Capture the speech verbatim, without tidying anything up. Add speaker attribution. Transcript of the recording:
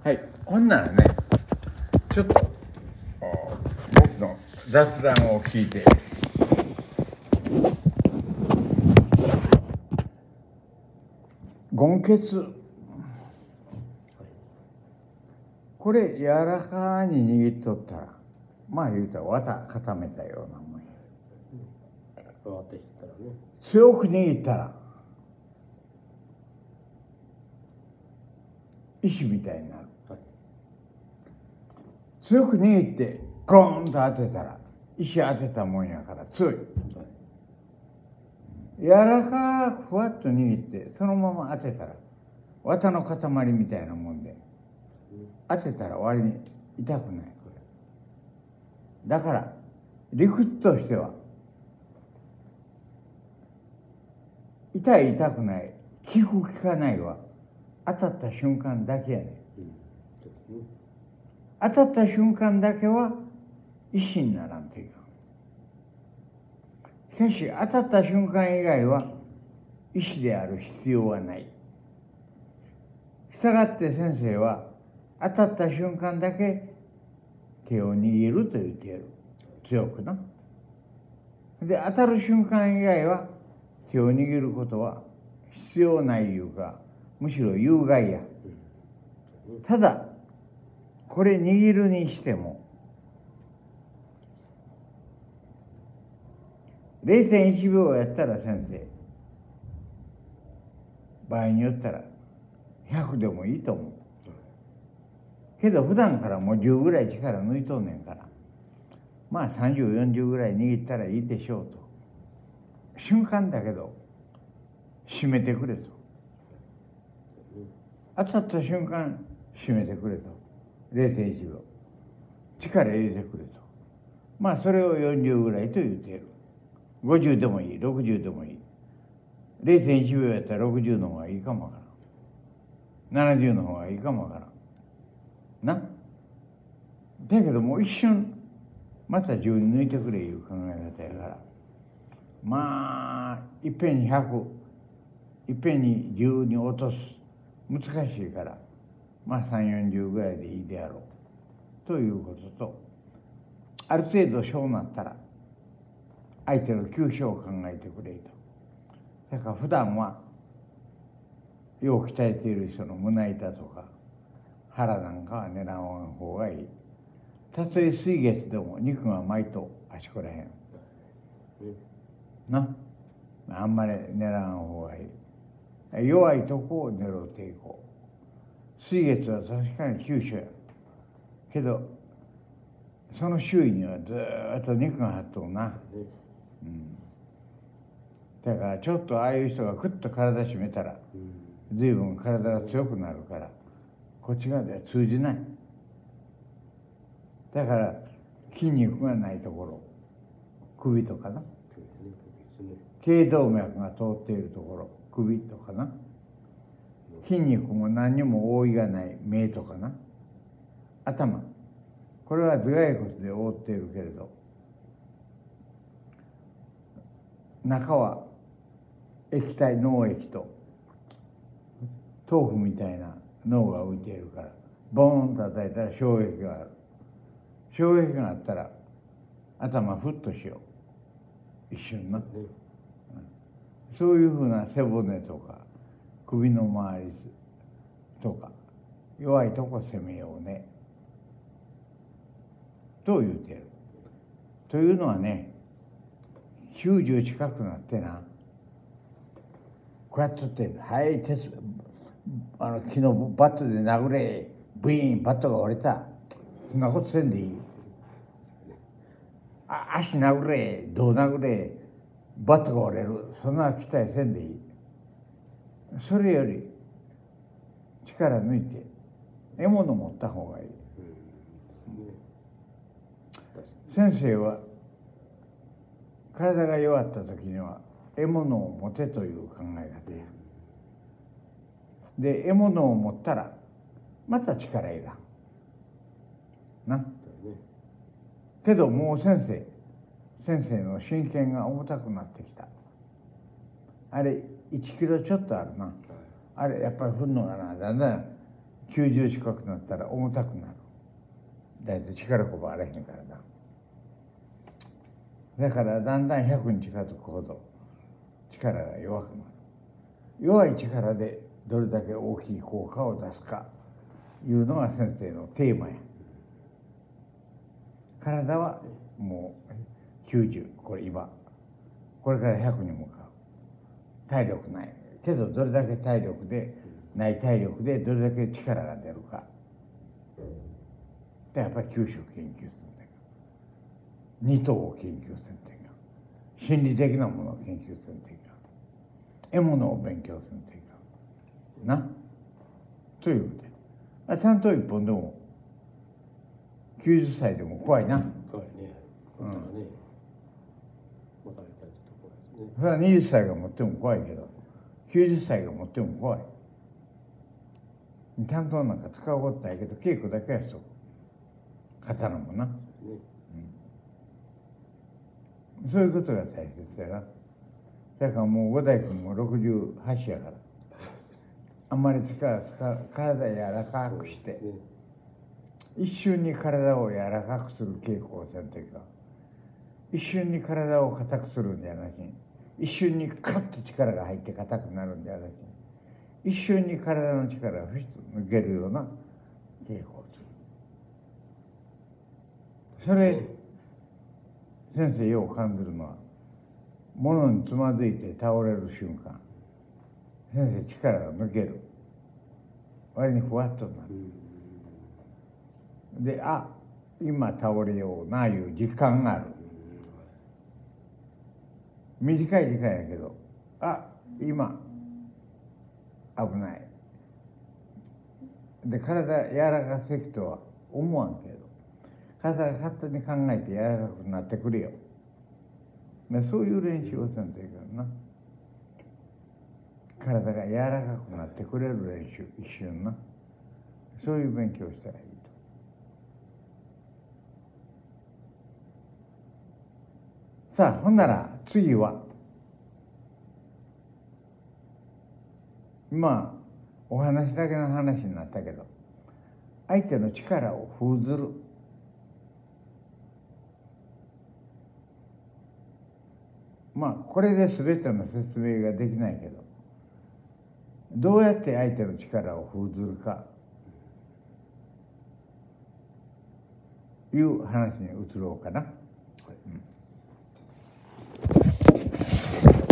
Speaker 1: はい、ほんならね、ちょっと僕の雑談を聞いて、ゴンケツ、これ柔らかに握っとったら、まあ言うたら綿固めたようなもんや。強く握ったら石みたいになる。はい、強く握ってゴーンと当てたら石当てたもんやから強い。はい、柔らかくふわっと握ってそのまま当てたら綿の塊みたいなもんで、当てたら割に痛くない。だから理屈としては痛い痛くない効く効かないは当たった瞬間だけやね、うん、当たった瞬間だけは石にならんといかん。しかし当たった瞬間以外は石である必要はない。したがって先生は当たった瞬間だけ手を握ると言ってやる。強くな。で当たる瞬間以外は手を握ることは必要ないいうか、むしろ有害や。ただこれ握るにしても れいてんいちびょうやったら先生、場合によったらひゃくでもいいと思うけど、普段からもうじゅうぐらい力抜いとんねんから、まあさんじゅう、よんじゅうぐらい握ったらいいでしょうと。瞬間だけど締めてくれと。当たった瞬間締めてくれと。 れいてんいちびょう力入れてくれと。まあそれをよんじゅうぐらいと言っている。ごじゅうでもいい、ろくじゅうでもいい。 れいてんいちびょうやったらろくじゅうの方がいいかもわからん。ななじゅうの方がいいかもわからんな。だけどもう一瞬またじゅうに抜いてくれいう考え方やから、まあいっぺんにひゃく、いっぺんにじゅうに落とす難しいから、まあさんじゅう、よんじゅうぐらいでいいであろうということと、ある程度小になったら相手の急所を考えてくれと。だから普段はよう鍛えている人の胸板とか腹なんかは狙わん方がいい。たとえ水月でも肉が巻いとあちこらへんな、あんまり狙わん方がいい。弱いとこを狙うていこう。水月は確かに急所やけど、その周囲にはずっと肉が張っとうな、うん、だからちょっとああいう人がクッと体締めたら随分体が強くなるから、こっち側では通じない。だから筋肉がないところ、首とかな、頸動脈が通っているところ、首とかな、筋肉も何にも覆いがない目とかな、頭、これは頭蓋骨で覆っているけれど、中は液体、脳液と豆腐みたいな脳が浮いているから、ボーンと叩いたら衝撃がある。衝撃があったら頭ふっとしよう、一瞬な、うん、そういうふうな背骨とか首の周りとか弱いとこ攻めようねと言うている。というのはね、きゅうじゅう近くなってな、こうやっとって「はい鉄あの昨日バットで殴れ、ブイーンバットが折れた」、そんなことせんでいい。あ足殴れ、胴殴れ、バットが折れる、そんな期待せんでいい。それより力抜いて獲物持った方がいい。先生は体が弱った時には獲物を持てという考え方や。で獲物を持ったらまた力いらんな。けどもう先生先生の真剣が重たくなってきた。あれいちキロちょっとあるな。あれやっぱり振るのがな、だんだんきゅうじゅう近くなったら重たくなる。だいたい力こばあれへんからな。だからだんだんひゃくに近づくほど力が弱くなる。弱い力でどれだけ大きい効果を出すかいうのが先生のテーマや。体はもうきゅうじゅう、これ今これからひゃくに向かう。体力ないけどどれだけ体力でない体力でどれだけ力が出るかで、やっぱり九州研究するんだけど、二等を研究するんだけど、心理的なものを研究するんだけど、獲物を勉強するんだけどな。ということで、担当一本でもきゅうじゅっさいでも怖いな。
Speaker 2: 怖いね。
Speaker 1: うん。
Speaker 2: ね、持たれたりと怖いですね。
Speaker 1: それはにじゅっさいが持っても怖いけど、きゅうじゅっさいが持っても怖い。担当なんか使うことないけど、稽古だけはしとく。刀もな、ね、うん、そういうことが大切だな。だからもう五代君もろくじゅうはちやから、あんまり力使う、体柔らかくして、ね、一瞬に体を柔らかくする稽古をせんというか、一瞬に体を硬くするんじゃなしに、一瞬にカッと力が入って硬くなるんじゃなしに、一瞬に体の力がふっと抜けるような稽古をする。それ、先生よう感じるのは、物につまずいて倒れる瞬間、先生力が抜ける。割にふわっとなる。で、あ、今倒れようないう実感がある。短い時間やけど、あ、今危ない。で、体柔らかくせきとは思わんけど、体が勝手に考えて柔らかくなってくれよ。そういう練習をせんといかんな。体が柔らかくなってくれる練習、一瞬な。そういう勉強をしたらいいと。さあ、ほんなら次は、まあお話だけの話になったけど、相手の力を封ずる。まあこれで全ての説明ができないけど、どうやって相手の力を封ずるかいう話に移ろうかな。はい、うん。